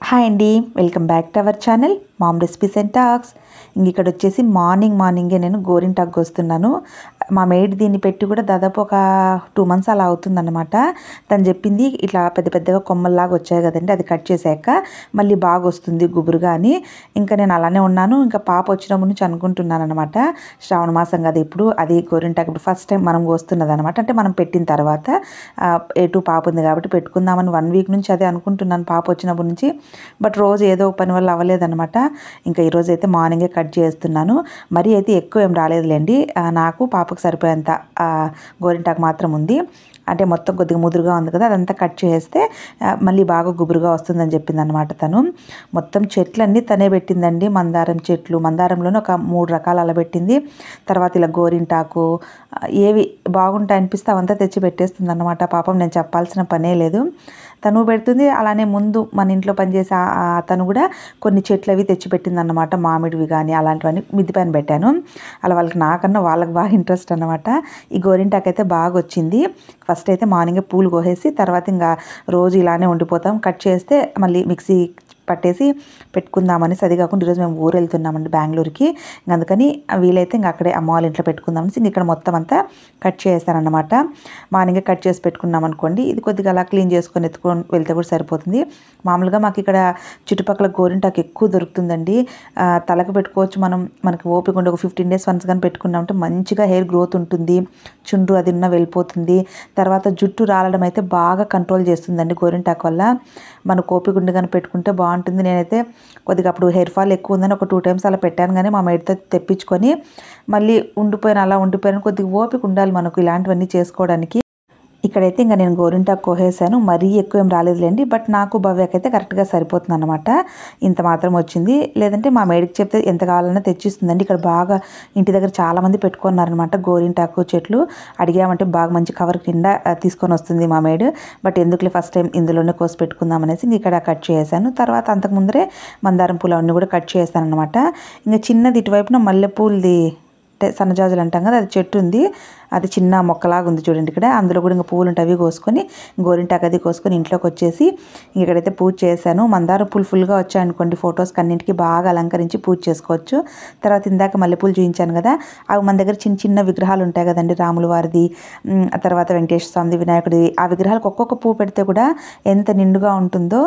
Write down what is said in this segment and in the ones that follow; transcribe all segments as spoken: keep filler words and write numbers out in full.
Hi అండి, welcome back to our channel mom recipes and talks. ఇంక ఇక్కడ వచ్చేసి మార్నింగ్ మార్నింగే నేను గోరింటాకు వస్తున్నాను. మా మేడ్ దీన్ని పెట్టి కూడా దాదాపు ఒక టూ మంత్స్ అలా అవుతుందన్నమాట. తను చెప్పింది ఇట్లా పెద్ద పెద్దగా కొమ్మల్లాగా వచ్చాయి కదండి, అది కట్ చేశాక మళ్ళీ బాగా వస్తుంది గుబురుగా అని. ఇంకా నేను అలానే ఉన్నాను. ఇంకా పాప వచ్చినప్పటి నుంచి అనుకుంటున్నాను అనమాట, శ్రావణ మాసం కదా ఇప్పుడు, అది గోరింటాకు ఇప్పుడు ఫస్ట్ టైం మనం వస్తున్నది అనమాట. అంటే మనం పెట్టిన తర్వాత ఎటు పాప ఉంది కాబట్టి పెట్టుకుందామని వన్ వీక్ నుంచి అదే అనుకుంటున్నాను పాప వచ్చినప్పటి నుంచి. బట్ రోజు ఏదో పని వల్ల అవ్వలేదన్నమాట. ఇంకా ఈరోజు అయితే మార్నింగే కట్ చేస్తున్నాను. మరీ అయితే ఎక్కువ ఏం రాలేదులేండి, నాకు పాపకు సరిపోయేంత గోరింటాకు మాత్రం ఉంది. అంటే మొత్తం కొద్దిగా ముదురుగా ఉంది కదా, అదంతా కట్ చేస్తే మళ్ళీ బాగా గుబురుగా వస్తుందని చెప్పింది అనమాట తను. మొత్తం చెట్లన్నీ తనే పెట్టిందండి. మందారం చెట్లు, మందారంలోనే ఒక మూడు రకాలు అలా పెట్టింది. తర్వాత ఇలా గోరింటాకు ఏవి బాగుంటాయి అనిపిస్తే అవంతా తెచ్చి పెట్టేస్తుంది అనమాట. పాపం నేను చెప్పాల్సిన పనే లేదు, తను పెడుతుంది. అలానే ముందు మన ఇంట్లో పనిచేసే తను కూడా కొన్ని చెట్లు అవి తెచ్చిపెట్టింది అన్నమాట. మామిడివి కానీ అలాంటివన్నీ మిద్ది పైన పెట్టాను. అలా వాళ్ళకి నాకన్నా వాళ్ళకి బాగా ఇంట్రెస్ట్ అన్నమాట. ఈ గోరింటాకు అయితే బాగా వచ్చింది. ఫస్ట్ అయితే మార్నింగే పూలు కోసేసి తర్వాత ఇంకా రోజు ఇలానే ఉండిపోతాం. కట్ చేస్తే మళ్ళీ మిక్సీ పట్టేసి పెట్టుకుందామని. అది కాకుండా ఈరోజు మేము ఊరు వెళ్తున్నామండి బెంగళూరుకి. అందుకని వీలైతే ఇంకా అక్కడే అమ్మ వాళ్ళ ఇంట్లో పెట్టుకుందామని ఇంక ఇక్కడ మొత్తం అంతా కట్ చేస్తానన్నమాట. మార్నింగే కట్ చేసి పెట్టుకున్నాం అనుకోండి, ఇది కొద్దిగా అలా క్లీన్ చేసుకొని ఎత్తుకొని వెళ్తే కూడా సరిపోతుంది. మామూలుగా మాకు ఇక్కడ చుట్టుపక్కల గోరింటాకు ఎక్కువ దొరుకుతుందండి. తలకు పెట్టుకోవచ్చు మనం, మనకి ఓపిక ఉండి ఒక ఫిఫ్టీన్ డేస్ వన్స్ కానీ పెట్టుకున్నామంటే మంచిగా హెయిర్ గ్రోత్ ఉంటుంది. చుండ్రు అది ఉన్న వెళ్ళిపోతుంది. తర్వాత జుట్టు రాలడం అయితే బాగా కంట్రోల్ చేస్తుందండి గోరింటాకు వల్ల. మన ఓపిక ఉండి కానీ పెట్టుకుంటే బాగుంటుంది. నేనైతే కొద్దిగా అప్పుడు హెయిర్ ఫాల్ ఎక్కువ ఉందని ఒక టూ టైమ్స్ అలా పెట్టాను, కానీ మా మేడ్తో తెప్పించుకొని మళ్ళీ ఉండిపోయాను. అలా ఉండిపోయాను. కొద్దిగా ఓపిక ఉండాలి మనకు ఇలాంటివన్నీ చేసుకోవడానికి. ఇక్కడైతే ఇంకా నేను గోరింటాకు కోసేసాను. మరీ ఎక్కువ ఏం రాలేదులేండి, బట్ నాకు భవ్యకి అయితే కరెక్ట్గా సరిపోతుంది అనమాట. ఇంత మాత్రం వచ్చింది. లేదంటే మా మేడికి చెప్తే ఎంత కావాలన్నా తెచ్చిస్తుందండి. ఇక్కడ బాగా ఇంటి దగ్గర చాలామంది పెట్టుకున్నారనమాట గోరింటాకు చెట్లు. అడిగామంటే బాగా మంచి కవర్ కింద తీసుకొని వస్తుంది మా మేడ్. బట్ ఎందుకులే ఫస్ట్ టైం ఇందులోనే కోసి పెట్టుకుందాం అనేసి ఇక్కడ కట్ చేశాను. తర్వాత అంతకు ముందరే మందారం పూలు అవన్నీ కూడా కట్ చేశాను అనమాట. ఇంకా చిన్నది ఇటువైపున మల్లెపూలది సన్నజాజులు అంటాం కదా, అది చెట్టు ఉంది. అది చిన్న మొక్కలాగా ఉంది చూడండి ఇక్కడ. అందులో కూడా ఇంకా పువ్వులు ఉంటాయి, అవి కోసుకొని గోరింటాకు అది కోసుకొని ఇంట్లోకి వచ్చేసి ఇక్కడైతే పూజ చేశాను. మందారం పూలు ఫుల్గా వచ్చాయనుకోండి ఫొటోస్కి అన్నింటికి బాగా అలంకరించి పూజ చేసుకోవచ్చు. తర్వాత ఇందాక మల్లెపూలు చూపించాను కదా, అవి మన దగ్గర చిన్న చిన్న విగ్రహాలు ఉంటాయి కదండి, రాముల వారిది, తర్వాత వెంకటేశ్వర స్వామిది, వినాయకుడిది. ఆ విగ్రహాలకు ఒక్కొక్క పువ్వు పెడితే కూడా ఎంత నిండుగా ఉంటుందో.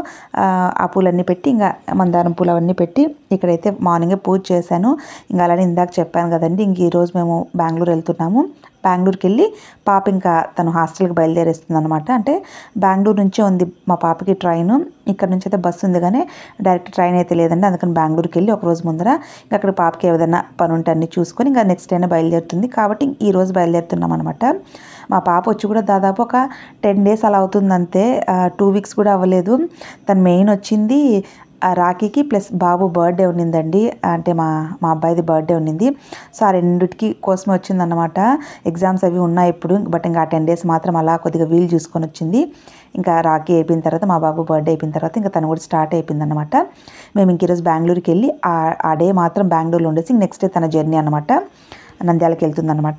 ఆ పూలన్నీ పెట్టి ఇంకా మందారం పూలు అవన్నీ పెట్టి ఇక్కడైతే మార్నింగే పూజ చేశాను. ఇంకా అలానే ఇందాక చెప్పాను కదండి, ఇంక ఈరోజు మేము బెంగళూరు వెళ్తున్నాము. బెంగళూరుకి వెళ్ళి పాప ఇంకా తను హాస్టల్కి బయలుదేరేస్తుంది అనమాట. అంటే బెంగళూరు నుంచే ఉంది మా పాపకి ట్రైను. ఇక్కడ నుంచి అయితే బస్సు ఉంది కానీ డైరెక్ట్ ట్రైన్ అయితే లేదండి. అందుకని బెంగళూరుకి వెళ్ళి ఒక రోజు ముందర ఇంకా అక్కడ పాపకి ఏదైనా పని ఉంటే అన్నీ చూసుకొని ఇంకా నెక్స్ట్ అయినా బయలుదేరుతుంది. కాబట్టి ఈ రోజు బయలుదేరుతున్నాం అనమాట. మా పాప వచ్చి కూడా దాదాపు ఒక టెన్ డేస్ అలా అవుతుంది అంతే, టూ వీక్స్ కూడా అవ్వలేదు. తను మెయిన్ వచ్చింది రాఖీకి ప్లస్ బాబు బర్త్డే ఉన్నిందండి. అంటే మా మా అబ్బాయిది బర్త్డే ఉన్నింది. సో ఆ రెండింటికి కోసమే వచ్చిందన్నమాట. ఎగ్జామ్స్ అవి ఉన్నాయి ఇప్పుడు, బట్ ఇంకా ఆ టెన్ డేస్ మాత్రం అలా కొద్దిగా వీలు చూసుకొని వచ్చింది. ఇంకా రాఖీ అయిపోయిన తర్వాత మా బాబు బర్త్డే అయిపోయిన తర్వాత ఇంకా తను కూడా స్టార్ట్ అయిపోయింది అనమాట. మేము ఇంక ఈరోజు బెంగళూరుకి వెళ్ళి ఆ డే మాత్రం బెంగళూరులో ఉండేసి నెక్స్ట్ డే తన జర్నీ అనమాట, నంద్యాలకి వెళ్తుందనమాట.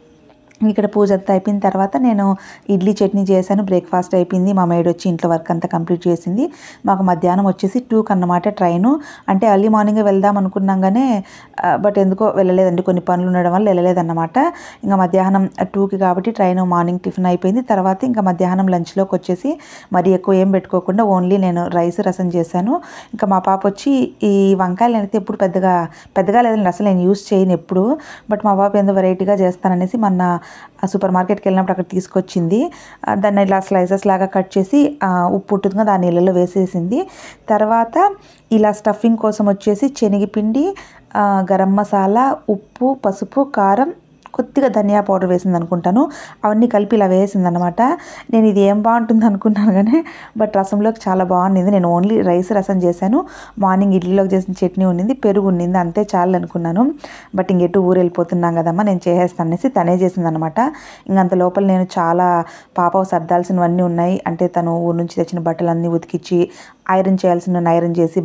ఇక్కడ పూజ అంతా అయిపోయిన తర్వాత నేను ఇడ్లీ చట్నీ చేశాను. బ్రేక్ఫాస్ట్ అయిపోయింది. మా మేడ్ వచ్చి ఇంట్లో వర్క్ అంతా కంప్లీట్ చేసింది. మాకు మధ్యాహ్నం వచ్చేసి టూకి అన్నమాట ట్రైను. అంటే ఎర్లీ మార్నింగే వెళ్దాం అనుకున్నాం కానీ బట్ ఎందుకో వెళ్ళలేదండి, కొన్ని పనులు ఉండడం వల్ల వెళ్ళలేదన్నమాట. ఇంకా మధ్యాహ్నం టూకి కాబట్టి ట్రైన్ మార్నింగ్ టిఫిన్ అయిపోయింది. తర్వాత ఇంకా మధ్యాహ్నం లంచ్లోకి వచ్చేసి మరీ ఎక్కువ ఏం పెట్టుకోకుండా ఓన్లీ నేను రైస్ రసం చేశాను. ఇంకా మా పాప వచ్చి ఈ వంకాయలు అయితే ఎప్పుడు పెద్దగా పెద్దగా లేదండి, అసలు నేను యూస్ చేయను ఎప్పుడు. బట్ మా పాప ఏదో వెరైటీగా చేస్తాననేసి మొన్న సూపర్ మార్కెట్కి వెళ్ళినప్పుడు అక్కడ తీసుకొచ్చింది. దాన్ని ఇలా స్లైసెస్ లాగా కట్ చేసి ఉప్పు ఉంటుంది కదా ఆ నీళ్ళలో వేసేసింది. తర్వాత ఇలా స్టఫింగ్ కోసం వచ్చేసి శనగపిండి, గరం మసాలా, ఉప్పు, పసుపు, కారం, కొద్దిగా ధనియా పౌడర్ వేసింది అనుకుంటాను. అవన్నీ కలిపి ఇలా వేసిందనమాట. నేను ఇది ఏం బాగుంటుంది అనుకున్నాను కానీ బట్ రసంలోకి చాలా బాగుండింది. నేను ఓన్లీ రైస్ రసం చేశాను. మార్నింగ్ ఇడ్లీలోకి చేసిన చట్నీ ఉండింది, పెరుగు ఉండింది, అంతే చాలు అనుకున్నాను. బట్ ఇంకెటు ఊరు వెళ్ళిపోతున్నాం కదమ్మా, నేను చేసేస్తాను అనేసి తనే చేసిందనమాట. ఇంకంత లోపల నేను చాలా పాప సర్దాల్సినవన్నీ ఉన్నాయి. అంటే తను ఊరు నుంచి తెచ్చిన బట్టలన్నీ ఉతికిచ్చి ఐరన్ చేయాల్సిన ఐరన్ చేసి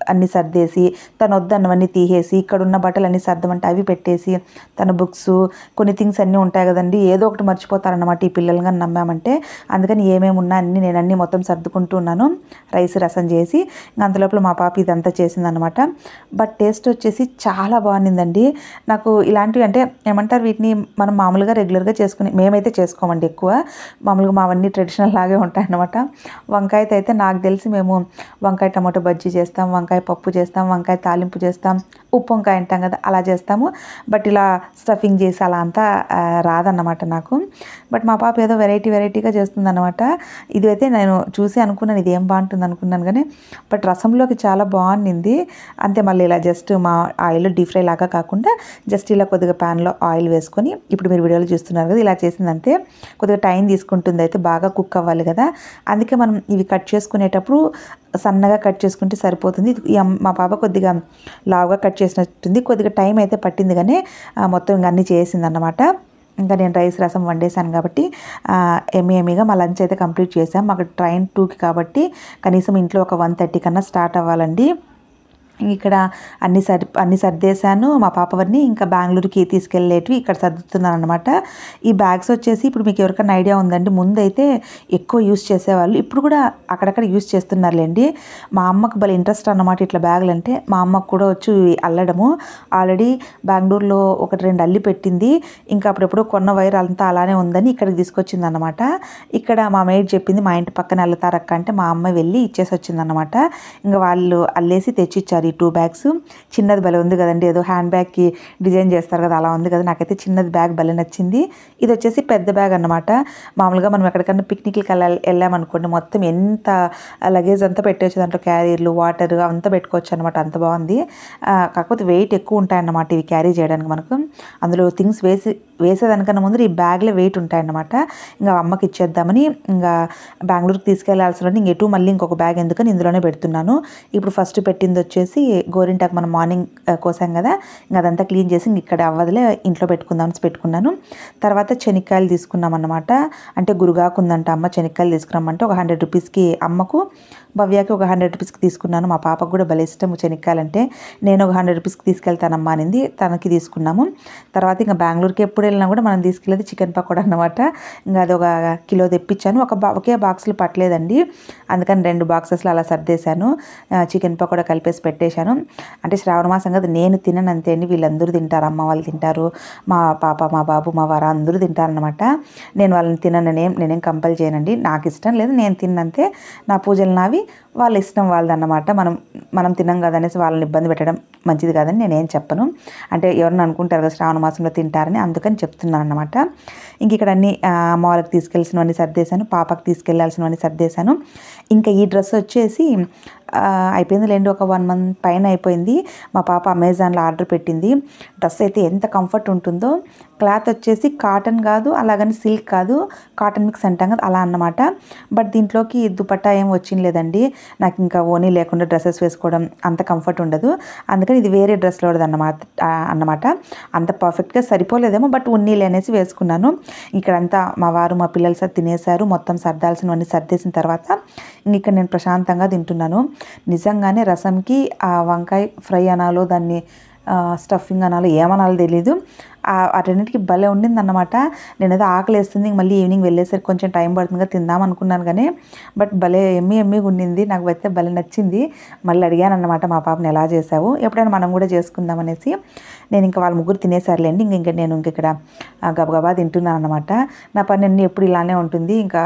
అన్నీ సర్దేసి, తను వద్దన్నవన్నీ తీసేసి, ఇక్కడున్న బట్టలు అన్నీ సర్దమంటే అవి పెట్టేసి, తన బుక్స్ కొన్ని థింగ్స్ అన్నీ ఉంటాయి కదండి, ఏదో ఒకటి మర్చిపోతారన్నమాట ఈ పిల్లలు కానీ నమ్మామంటే. అందుకని ఏమేమి ఉన్నా అన్నీ నేను అన్నీ మొత్తం సర్దుకుంటూ ఉన్నాను, రైస్ రసం చేసి. అంతలోపల మా పాప ఇదంతా చేసిందనమాట. బట్ టేస్ట్ వచ్చేసి చాలా బాగుండిందండి. నాకు ఇలాంటివి అంటే ఏమంటారు, వీటిని మనం మామూలుగా రెగ్యులర్గా చేసుకుని మేమైతే చేసుకోమండి ఎక్కువ. మామూలుగా మావన్నీ ట్రెడిషనల్ లాగే ఉంటాయన్నమాట. వంకాయతో అయితే నాకు తెలిసి మేము వంకాయ టమాటో బజ్జీ చేస్తాం, వంకాయ పప్పు చేస్తాం, వంకాయ తాలింపు చేస్తాం, ఉప్పు వంకాయ అంటాం కదా అలా చేస్తాము. బట్ ఇలా స్టఫింగ్ చేసి అలా అంతా రాదన్నమాట నాకు. బట్ మా పాప ఏదో వెరైటీ వెరైటీగా చేస్తుందన్నమాట. ఇది అయితే నేను చూసి అనుకున్నాను ఇది ఏం బాగుంటుంది అనుకున్నాను కానీ, బట్ రసంలోకి చాలా బాగుండింది. అంతే మళ్ళీ ఇలా జస్ట్ మా ఆయిల్ డీప్ ఫ్రై లాగా కాకుండా జస్ట్ ఇలా కొద్దిగా ప్యాన్లో ఆయిల్ వేసుకొని, ఇప్పుడు మీరు వీడియోలో చూస్తున్నారు కదా ఇలా చేసింది. అంతే కొద్దిగా టైం తీసుకుంటుంది, అయితే బాగా కుక్ అవ్వాలి కదా. అందుకే మనం ఇవి కట్ చేసుకునేటప్పుడు సన్నగా కట్ చేసుకుంటే సరిపోతుంది. మా పాప కొద్దిగా లావుగా కట్ చేసినట్టుంది, కొద్దిగా టైం అయితే పట్టింది కానీ మొత్తం ఇంకా అన్నీ చేసిందన్నమాట. ఇంకా నేను రైస్ రసం వండేసాను కాబట్టి ఎమ్మి ఎమ్మిగా మా లంచ్ అయితే కంప్లీట్ చేసాం. మాకు ట్రైన్ టూకి కాబట్టి కనీసం ఇంట్లో ఒక వన్ థర్టీ కన్నా స్టార్ట్ అవ్వాలండి. ఇక్కడ అన్ని సరి అన్ని సర్దేశాను. మా పాపవన్నీ ఇంకా బెంగళూరుకి తీసుకెళ్ళేటివి ఇక్కడ సర్దుతున్నాను అనమాట. ఈ బ్యాగ్స్ వచ్చేసి ఇప్పుడు మీకు ఎవరికైనా ఐడియా ఉందండి, ముందైతే ఎక్కువ యూస్ చేసేవాళ్ళు, ఇప్పుడు కూడా అక్కడక్కడ యూస్ చేస్తున్నారులేండి. మా అమ్మకు భలే ఇంట్రెస్ట్ అన్నమాట ఇట్లా బ్యాగులు అంటే. మా అమ్మకు కూడా వచ్చి అల్లడము. ఆల్రెడీ బెంగళూరులో ఒకటి రెండు అల్లి పెట్టింది, ఇంకా అప్పుడెప్పుడు కొన్న వైర్ అంతా అలానే ఉందని ఇక్కడికి తీసుకొచ్చింది అనమాట. ఇక్కడ మా మేడ్ చెప్పింది మా ఇంటి పక్కన అల్లుతారక్క అంటే మా అమ్మ వెళ్ళి ఇచ్చేసి వచ్చిందనమాట. ఇంకా వాళ్ళు అల్లేసి తెచ్చిచ్చారు ఈ టూ బ్యాగ్స్. చిన్నది భలే ఉంది కదండి, ఏదో హ్యాండ్ బ్యాగ్కి డిజైన్ చేస్తారు కదా అలా ఉంది కదా. నాకైతే చిన్నది బ్యాగ్ భలే నచ్చింది. ఇది వచ్చేసి పెద్ద బ్యాగ్ అనమాట. మామూలుగా మనం ఎక్కడికన్నా పిక్నిక్కి వెళ్ళ వెళ్ళామనుకోండి మొత్తం ఎంత లగేజ్ అంతా పెట్టవచ్చు, దాంట్లో క్యారీర్లు వాటర్ అంతా పెట్టుకోవచ్చు అనమాట. అంత బాగుంది. కాకపోతే వెయిట్ ఎక్కువ ఉంటాయన్నమాట ఇవి క్యారీ చేయడానికి. మనకు అందులో థింగ్స్ వేసి వేసేదానికన్నా ముందు ఈ బ్యాగ్లో వెయిట్ ఉంటాయన్నమాట. ఇంకా అమ్మకి ఇచ్చేద్దామని ఇంకా బెంగళూరుకి తీసుకెళ్లాల్సిన ఇంక ఎటు మళ్ళీ ఇంకొక బ్యాగ్ ఎందుకని ఇందులోనే పెడుతున్నాను. ఇప్పుడు ఫస్ట్ పెట్టింది వచ్చేసి గోరింటాకు మనం మార్నింగ్ కోసాం కదా, ఇంకా అదంతా క్లీన్ చేసి ఇంక ఇక్కడ అవ్వదులే ఇంట్లో పెట్టుకుందామని పెట్టుకున్నాను. తర్వాత శనక్కాయలు తీసుకున్నాం అన్నమాట. అంటే గురుగాకు ఉందంట అమ్మ, శనక్కాయలు తీసుకున్నామంటే ఒక హండ్రెడ్ రూపీస్కి అమ్మకు, భవ్యాకి ఒక హండ్రెడ్ రూపీస్కి తీసుకున్నాను. మా పాపకు కూడా భలే ఇష్టం శనక్కాయలంటే. నేను ఒక హండ్రెడ్ రూపీస్కి తీసుకెళ్తానమ్మా అనింది, తనకి తీసుకున్నాము. తర్వాత ఇంకా బెంగళూరుకి ఎప్పుడు వెళ్ళినా కూడా మనం తీసుకెళ్ళేది చికెన్ పకోడా అన్నమాట. ఇంకా అది ఒక కిలో తెప్పించాను. ఒక బా ఒకే బాక్స్లో పట్టలేదండి, అందుకని రెండు బాక్సెస్లో అలా సర్దేశాను. చికెన్ పకోడా కలిపేసి పెట్టేశాను. అంటే శ్రావణ మాసం కదా, నేను తినను అంతే అండి, వీళ్ళందరూ తింటారు. అమ్మ వాళ్ళు తింటారు, మా పాప మా బాబు మా వారు అందరూ తింటారనమాట. నేను వాళ్ళని తినను, నేనేం నేనేం కంపల్ చేయనండి, నాకు ఇష్టం లేదు నేను తిన్నంతే. నా పూజలు నావి, వాళ్ళ ఇష్టం వాళ్ళదన్నమాట. మనం మనం తినం కదనేసి వాళ్ళని ఇబ్బంది పెట్టడం మంచిది కాదని నేనేం చెప్పను. అంటే ఎవరిని అనుకుంటారు కదా శ్రావణ మాసంలో తింటారని, అందుకని చెప్తున్నాను అన్నమాట. ఇంక ఇక్కడ అన్ని అమ్మ వాళ్ళకి తీసుకెళ్ళాల్సినవన్నీ సర్దేశాను, పాపకి తీసుకెళ్లాల్సినవన్నీ సర్దేశాను. ఇంకా ఈ డ్రెస్ వచ్చేసి అయిపోయింది లేండి, ఒక వన్ మంత్ పైన అయిపోయింది. మా పాప అమెజాన్లో ఆర్డర్ పెట్టింది. డ్రెస్ అయితే ఎంత కంఫర్ట్ ఉంటుందో. క్లాత్ వచ్చేసి కాటన్ కాదు, అలాగని సిల్క్ కాదు, కాటన్ మిక్స్ అంటాం కదా అలా అన్నమాట. బట్ దీంట్లోకి దుపట్టా ఏం వచ్చింది లేదండి. నాకు ఇంకా ఓనీ లేకుండా డ్రెస్సెస్ వేసుకోవడం అంత కంఫర్ట్ ఉండదు, అందుకని ఇది వేరే డ్రెస్లో అన్నమాట అన్నమాట అంత పర్ఫెక్ట్గా సరిపోలేదేమో, బట్ ఉన్నీలు అనేసి వేసుకున్నాను. ఇక్కడంతా మా వారు మా పిల్లలు సార్ తినేశారు. మొత్తం సర్దాల్సినవన్నీ సర్దేసిన తర్వాత ఇక్కడ నేను ప్రశాంతంగా తింటున్నాను. నిజంగానే రసంకి ఆ వంకాయ ఫ్రై అనాలో దాన్ని స్టఫింగ్ అనాలో ఏమనాలో తెలీదు, అటన్నిటికీ భలే ఉండిందన్నమాట. నేను ఏదో ఆకలి వేస్తుంది, మళ్ళీ ఈవినింగ్ వెళ్ళేసరికి కొంచెం టైం పడుతుందిగా తిందాం అనుకున్నాను కానీ, బట్ భలే ఎమ్మి ఎమ్మిగా ఉండింది. నాకు అయితే భలే నచ్చింది. మళ్ళీ అడిగాను అన్నమాట మా పాపని ఎలా చేసావు, ఎప్పుడైనా మనం కూడా చేసుకుందాం అనేసి. నేను ఇంకా వాళ్ళ ముగ్గురు తినేసారులేండి, ఇంక ఇంకా నేను ఇంక ఇక్కడ గబగబా తింటున్నాను అన్నమాట. నా పని అన్నీ ఎప్పుడు ఇలానే ఉంటుంది. ఇంకా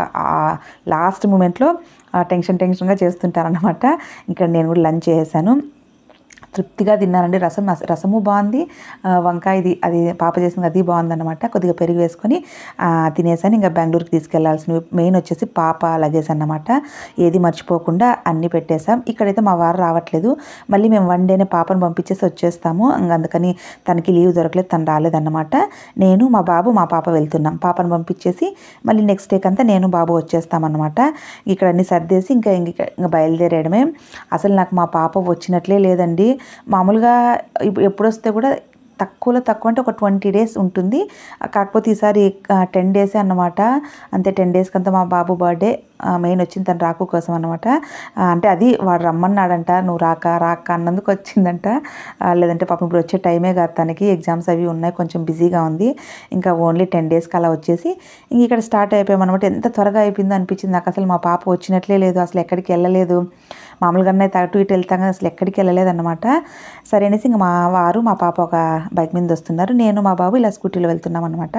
లాస్ట్ మూమెంట్లో టెన్షన్ టెన్షన్గా చేస్తుంటారనమాట. ఇక్కడ నేను కూడా లంచ్ చేసేసాను, తృప్తిగా తిన్నానండి. రసం రసము బాగుంది, వంకాయది అది పాప చేసింది అది బాగుందన్నమాట. కొద్దిగా పెరుగు వేసుకొని తినేసాను. ఇంకా బెంగళూరుకి తీసుకెళ్లాల్సినవి మెయిన్ వచ్చేసి పాప లగేజ్ అన్నమాట. ఏది మర్చిపోకుండా అన్నీ పెట్టేసాం. ఇక్కడైతే మా వారు రావట్లేదు, మళ్ళీ మేము వన్ డేనే పాపను పంపించేసి వచ్చేస్తాము. అందుకని తనకి లీవ్ దొరకలేదు, తను రాలేదన్నమాట. నేను మా బాబు మా పాప వెళ్తున్నాం. పాపను పంపించేసి మళ్ళీ నెక్స్ట్ డేకి అంతా నేను బాబు వచ్చేస్తామన్నమాట. ఇక్కడ అన్నీ సర్దేసి ఇంకా ఇంకా బయలుదేరేయడమే. అసలు నాకు మా పాప వచ్చినట్లే లేదండి. మామూలుగా ఎప్పుడు వస్తే కూడా తక్కువలో తక్కువ అంటే ఒక ట్వంటీ డేస్ ఉంటుంది, కాకపోతే ఈసారి టెన్ డేసే అన్నమాట. అంతే, టెన్ డేస్కి అంతా మా బాబు బర్త్డే మెయిన్ వచ్చింది తను రాకు కోసం అనమాట. అంటే అది వాడు రమ్మన్నాడంట, నువ్వు రాక రాక అన్నందుకు వచ్చిందంట. లేదంటే పాపం ఇప్పుడు వచ్చే టైమే కాదు తనకి, ఎగ్జామ్స్ అవి ఉన్నాయి, కొంచెం బిజీగా ఉంది. ఇంకా ఓన్లీ టెన్ డేస్కి అలా వచ్చేసి ఇంక ఇక్కడ స్టార్ట్ అయిపోయామన్నమాట. ఎంత త్వరగా అయిపోయిందో అనిపించింది నాకు. అసలు మా పాప వచ్చినట్లే లేదు, అసలు ఎక్కడికి వెళ్ళలేదు. మామూలుగానే అటు ఇటు వెళ్తాం కానీ అసలు ఎక్కడికి వెళ్ళలేదు అనమాట. సరే అనేసి ఇంక మా వారు మా పాప ఒక బైక్ మీద వస్తున్నారు, నేను మా బాబు ఇలా స్కూటీలో వెళ్తున్నాం అనమాట.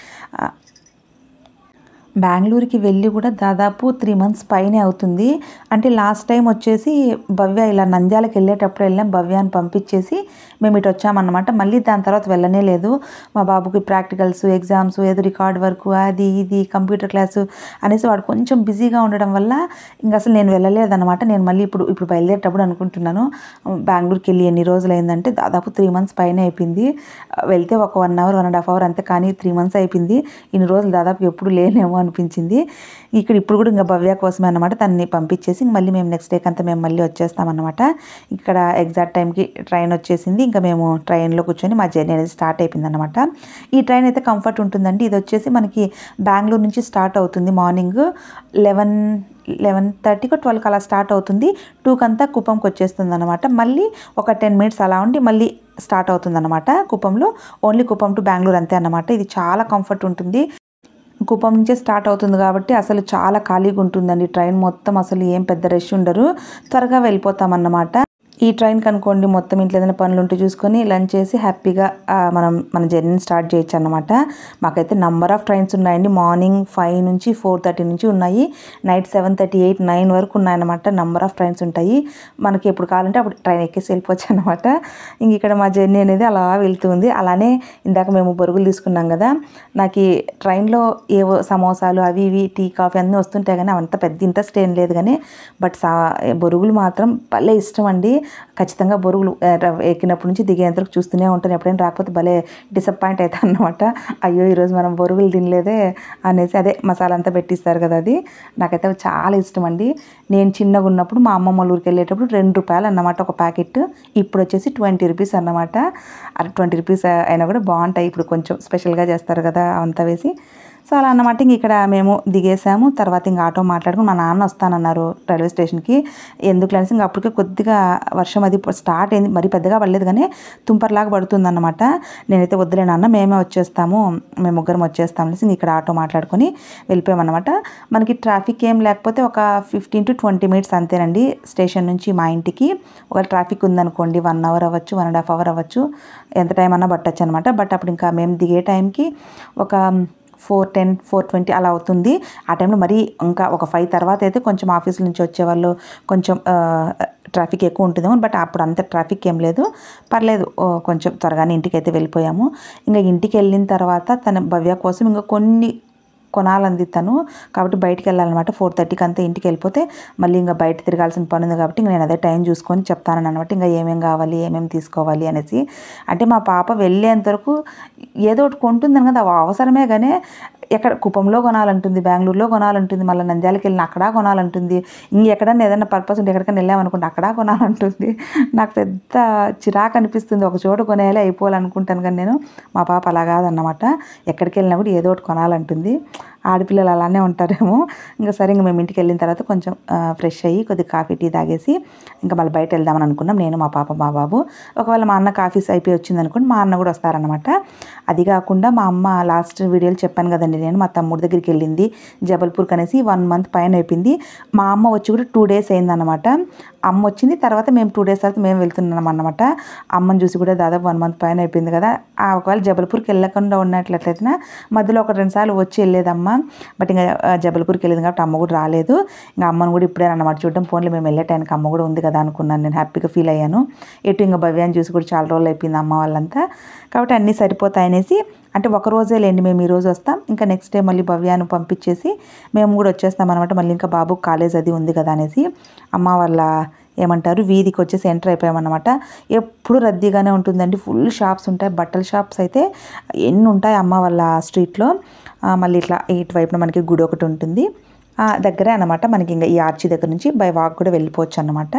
బెంగళూరుకి వెళ్ళి కూడా దాదాపు త్రీ మంత్స్ పైనే అవుతుంది. అంటే లాస్ట్ టైం వచ్చేసి భవ్య ఇలా నంద్యాలకు వెళ్ళేటప్పుడు వెళ్ళాం, భవ్యాన్ని పంపించేసి మేము ఇటు వచ్చామన్నమాట. మళ్ళీ దాని తర్వాత వెళ్ళనే లేదు. మా బాబుకి ప్రాక్టికల్స్, ఎగ్జామ్స్, ఏదో రికార్డ్ వర్క్, అది ఇది కంప్యూటర్ క్లాసు అనేసి వాడు కొంచెం బిజీగా ఉండడం వల్ల ఇంకా అసలు నేను వెళ్ళలేదన్నమాట. నేను మళ్ళీ ఇప్పుడు ఇప్పుడు బయలుదేరేటప్పుడు అనుకుంటున్నాను బెంగళూరుకి వెళ్ళి ఎన్ని రోజులు అయిందంటే దాదాపు త్రీ మంత్స్ పైన అయిపోయింది. వెళ్తే ఒక one hour one and half hour అంతే, కానీ త్రీ మంత్స్ అయిపోయింది. ఇన్ని రోజులు దాదాపు ఎప్పుడు లేనేమో అనిపించింది. ఇక్కడ ఇప్పుడు కూడా ఇంకా భవ్య కోసమే అనమాట, తనని పంపించేసి మళ్ళీ మేము నెక్స్ట్ డేకి అంతా మేము మళ్ళీ వచ్చేస్తామన్నమాట. ఇక్కడ ఎగ్జాక్ట్ టైంకి ట్రైన్ వచ్చేసింది. ఇంకా మేము ట్రైన్లో కూర్చొని మా జర్నీ అనేది స్టార్ట్ అయిపోయింది అనమాట. ఈ ట్రైన్ అయితే కంఫర్ట్ ఉంటుందండి. ఇది వచ్చేసి మనకి బెంగళూరు నుంచి స్టార్ట్ అవుతుంది మార్నింగ్ లెవెన్ లెవెన్ థర్టీకి ట్వెల్వ్కి అలా స్టార్ట్ అవుతుంది. టూకి అంతా కుప్పంకి వచ్చేస్తుంది అనమాట. మళ్ళీ ఒక టెన్ మినిట్స్ అలా ఉండి మళ్ళీ స్టార్ట్ అవుతుంది అనమాట కుప్పంలో. ఓన్లీ కుప్పం టు బెంగళూరు అంతే అనమాట. ఇది చాలా కంఫర్ట్ ఉంటుంది. కుప్పం నుంచే స్టార్ట్ అవుతుంది కాబట్టి అసలు చాలా ఖాళీగా ఉంటుందండి ట్రైన్ మొత్తం. అసలు ఏం పెద్ద రష్ ఉండరు, త్వరగా వెళ్ళిపోతామన్నమాట. ఈ ట్రైన్కి అనుకోండి మొత్తం ఇంట్లో ఏదైనా పనులు ఉంటే చూసుకొని లంచ్ చేసి హ్యాపీగా మనం మన జర్నీని స్టార్ట్ చేయొచ్చు అనమాట. మాకైతే నంబర్ ఆఫ్ ట్రైన్స్ ఉన్నాయండి. మార్నింగ్ ఫైవ్ నుంచి ఫోర్ థర్టీ నుంచి ఉన్నాయి, night seven thirty eight nine వరకు ఉన్నాయన్నమాట. నంబర్ ఆఫ్ ట్రైన్స్ ఉంటాయి. మనకి ఎప్పుడు కావాలంటే అప్పుడు ట్రైన్ ఎక్కేసి వెళ్ళిపోవచ్చు అనమాట. ఇంక ఇక్కడ మా జర్నీ అనేది అలా వెళ్తుంది. అలానే ఇందాక మేము బొరుగులు తీసుకున్నాం కదా, నాకు ఈ ట్రైన్లో ఏవో సమోసాలు అవి ఇవి టీ కాఫీ అన్నీ వస్తుంటాయి కానీ అవంతా పెద్ద ఇంట్రెస్ట్ ఏం లేదు కానీ, బట్ సా బొరుగులు మాత్రం భలే ఇష్టం అండి. ఖచ్చితంగా బొరుగులు ఎక్కినప్పటి నుంచి దిగేంతరకు చూస్తూనే ఉంటాను. ఎప్పుడైనా రాకపోతే భలే డిసప్పాయింట్ అవుతాను అనమాట. అయ్యో ఈరోజు మనం బొరుగులు తినలేదే అనేసి. అదే మసాలా అంతా పెట్టిస్తారు కదా, అది నాకైతే చాలా ఇష్టం అండి. నేను చిన్నగా ఉన్నప్పుడు మా అమ్మమ్మ ఊరికి వెళ్ళేటప్పుడు రెండు రూపాయలు అన్నమాట ఒక ప్యాకెట్. ఇప్పుడు వచ్చేసి ట్వంటీ రూపీస్ అన్నమాట. అది ట్వంటీ రూపీస్ అయినా కూడా బాగుంటాయి. ఇప్పుడు కొంచెం స్పెషల్గా చేస్తారు కదా అంతా వేసి. సో అలా అన్నమాట. ఇంక ఇక్కడ మేము దిగేసాము. తర్వాత ఇంక ఆటో మాట్లాడుకుని మా నాన్న వస్తానన్నారు రైల్వే స్టేషన్కి. ఎందుకు లేసి ఇంక అప్పటికే కొద్దిగా వర్షం అది స్టార్ట్ అయింది, మరి పెద్దగా పడలేదు కానీ తుంపర్లాగా పడుతుంది అన్నమాట. నేనైతే వద్దులే నాన్న మేమే వచ్చేస్తాము, మేము ముగ్గురం వచ్చేస్తాం అనేసి ఇక్కడ ఆటో మాట్లాడుకొని వెళ్ళిపోయామన్నమాట. మనకి ట్రాఫిక్ ఏం లేకపోతే ఒక ఫిఫ్టీన్ టు ట్వంటీ మినిట్స్ అంతేనండి స్టేషన్ నుంచి మా ఇంటికి. ఒక ట్రాఫిక్ ఉందనుకోండి వన్ అవర్ అవ్వచ్చు, వన్ అండ్ హాఫ్ అవర్ అవ్వచ్చు, ఎంత టైం అన్నా పట్టచ్చు అనమాట. బట్ అప్పుడు ఇంకా మేము దిగే టైంకి ఒక ఫోర్ టెన్ ఫోర్ ట్వంటీ అలా అవుతుంది. ఆ టైంలో మరి ఇంకా ఒక ఫైవ్ తర్వాత అయితే కొంచెం ఆఫీస్ నుంచి వచ్చేవాళ్ళు కొంచెం ట్రాఫిక్ ఎక్కువ ఉంటుందేమో, బట్ అప్పుడు అంత ట్రాఫిక్ ఏం లేదు, పర్లేదు, కొంచెం త్వరగానే ఇంటికి అయితే వెళ్ళిపోయాము. ఇంకా ఇంటికి వెళ్ళిన తర్వాత తన భవ్య కోసం ఇంకా కొన్ని కొనాలంది తను, కాబట్టి బయటికి వెళ్ళాలన్నమాట. ఫోర్ థర్టీకి అంతా ఇంటికి వెళ్ళిపోతే మళ్ళీ ఇంకా బయట తిరగాల్సిన పని ఉంది కాబట్టి ఇంకా నేను అదే టైం చూసుకొని చెప్తానని అనమాట. ఇంకా ఏమేమి కావాలి ఏమేమి తీసుకోవాలి అనేసి. అంటే మా పాప వెళ్ళేంతవరకు ఏదో ఒకటి కొంటుందని కదా, అవసరమే కానీ ఎక్కడ కుప్పంలో కొనాలంటుంది, బెంగళూరులో కొనాలంటుంది, మళ్ళీ నంద్యాలకు వెళ్ళిన అక్కడ కొనాలంటుంది, ఇంకెక్కడన్నా ఏదైనా పర్పస్ ఉంటే ఎక్కడికైనా వెళ్ళామనుకుంటే అక్కడ కొనాలంటుంది. నాకు పెద్ద చిరాకు అనిపిస్తుంది. ఒక చోట కొనేయాలి అయిపోవాలనుకుంటాను కానీ నేను, మా పాప అలా కాదన్నమాట. ఎక్కడికి వెళ్ళినా కూడా ఏదో ఒకటి కొనాలంటుంది. ఆడపిల్లలు అలానే ఉంటారేమో. ఇంకా సరే ఇంకా మేము ఇంటికి వెళ్ళిన తర్వాత కొంచెం ఫ్రెష్ అయ్యి కొద్దిగా కాఫీ టీ తాగేసి ఇంకా మళ్ళీ బయట వెళ్దామని అనుకున్నాం, నేను మా పాప మా బాబు. ఒకవేళ మా అన్న కాఫీస్ అయిపోయి వచ్చింది అనుకోండి మా అన్న కూడా వస్తారనమాట. అది కాకుండా మా అమ్మ లాస్ట్ వీడియోలో చెప్పాను కదండి, నేను మా తమ్ముడి దగ్గరికి వెళ్ళింది జబల్పూర్కి అనేసి. వన్ మంత్ పైన అయిపోయింది. మా అమ్మ వచ్చి కూడా టూ డేస్ అయిందన్నమాట. అమ్మ వచ్చింది తర్వాత మేము టూ డేస్ తర్వాత మేము వెళ్తున్నాం అన్నమాట. అమ్మని చూసి కూడా దాదాపు వన్ మంత్ పైన అయిపోయింది కదా. ఒకవేళ జబల్పూర్కి వెళ్ళకుండా ఉన్నట్లయితే మధ్యలో ఒక రెండు సార్లు వచ్చి వెళ్ళేదమ్మ, బట్ ఇంకా జబల్పూర్కి వెళ్ళింది కాబట్టి అమ్మ కూడా రాలేదు. ఇంకా అమ్మను కూడా ఇప్పుడే అన్నమాట చూడడం. ఫోన్లో మేము వెళ్ళే టైంకి అమ్మ కూడా ఉంది కదా అనుకున్నాను, నేను హ్యాపీగా ఫీల్ అయ్యాను. ఎటు ఇంకా భవ్యాన్ని చూసి కూడా చాలా రోజులు అయిపోయింది అమ్మ వాళ్ళంతా, కాబట్టి అన్నీ సరిపోతాయనేసి. అంటే ఒక రోజే లేండి మేము ఈరోజు వస్తాం, ఇంకా నెక్స్ట్ డే మళ్ళీ భవ్యాన్ని పంపించేసి మేము కూడా వచ్చేస్తాం అనమాట. మళ్ళీ ఇంకా బాబు కాలేజ్ అది ఉంది కదా అనేసి అమ్మ వాళ్ళ ఏమంటారు వీధికి వచ్చేసి ఎంటర్ అయిపోయామన్నమాట. ఎప్పుడు రద్దీగానే ఉంటుందండి, ఫుల్ షాప్స్ ఉంటాయి. బట్టల షాప్స్ అయితే ఎన్ని ఉంటాయి అమ్మ వాళ్ళ స్ట్రీట్లో. మళ్ళీ ఇట్లా ఇటువైపున మనకి గుడి ఒకటి ఉంటుంది దగ్గరే అనమాట. మనకి ఇంకా ఈ ఆర్చి దగ్గర నుంచి బై వాక్ కూడా వెళ్ళిపోవచ్చు అన్నమాట.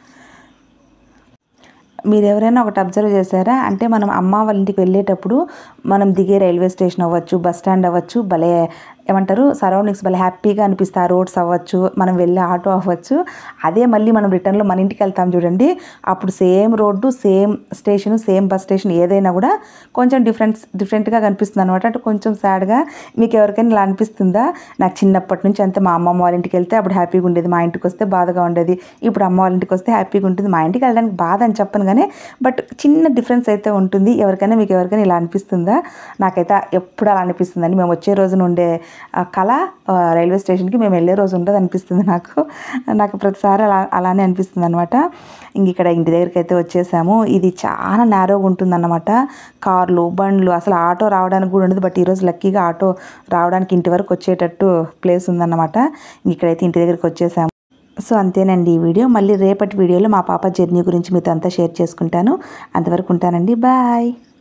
మీరు ఎవరైనా ఒకటి అబ్జర్వ్ చేశారా అంటే, మనం అమ్మ వాళ్ళ ఇంటికి వెళ్ళేటప్పుడు మనం దిగే రైల్వే స్టేషన్ అవ్వచ్చు, బస్ స్టాండ్ అవ్వచ్చు, భలే ఏమంటారు సరౌండింగ్స్ భలే హ్యాపీగా అనిపిస్తాయి. ఆ రోడ్స్ అవ్వచ్చు, మనం వెళ్ళే ఆటో అవ్వచ్చు. అదే మళ్ళీ మనం రిటర్న్లో మన ఇంటికి వెళ్తాం చూడండి, అప్పుడు same road, same station, same bus station, ఏదైనా కూడా కొంచెం డిఫరెన్స్ డిఫరెంట్గా కనిపిస్తుంది అనమాట. అంటే కొంచెం సాడ్గా. మీకు ఎవరికైనా ఇలా అనిపిస్తుందా? నాకు చిన్నప్పటి నుంచి అంతే, మా అమ్మమ్మ వాళ్ళ ఇంటికి వెళ్తే అప్పుడు హ్యాపీగా ఉండేది, మా ఇంటికి వస్తే బాధగా ఉండేది. ఇప్పుడు అమ్మ వాళ్ళ ఇంటికి వస్తే హ్యాపీగా ఉంటుంది. మా ఇంటికి వెళ్ళడానికి బాధ అని చెప్పను కానీ, బట్ చిన్న డిఫరెన్స్ అయితే ఉంటుంది. ఎవరికైనా మీకు ఎవరికైనా ఇలా అనిపిస్తుందా? నాకైతే ఎప్పుడు అలా అనిపిస్తుందండి. మేము వచ్చే రోజు నుండే కళ రైల్వే స్టేషన్కి మేము వెళ్ళే రోజు ఉండదు అనిపిస్తుంది నాకు. నాకు ప్రతిసారి అలా అలానే అనిపిస్తుంది అనమాట. ఇంక ఇక్కడ ఇంటి దగ్గరికి అయితే వచ్చేసాము. ఇది చాలా నేరోగా ఉంటుందన్నమాట. కార్లు, బండ్లు, అసలు ఆటో రావడానికి కూడా ఉండదు. బట్ ఈరోజు లక్కీగా ఆటో రావడానికి ఇంటి వరకు వచ్చేటట్టు ప్లేస్ ఉందన్నమాట. ఇక్కడైతే ఇంటి దగ్గరికి వచ్చేసాము. సో అంతేనండి ఈ వీడియో. మళ్ళీ రేపటి వీడియోలో మా పాప జర్నీ గురించి మీతో అంతా షేర్ చేసుకుంటాను. అంతవరకు ఉంటానండి. బాయ్.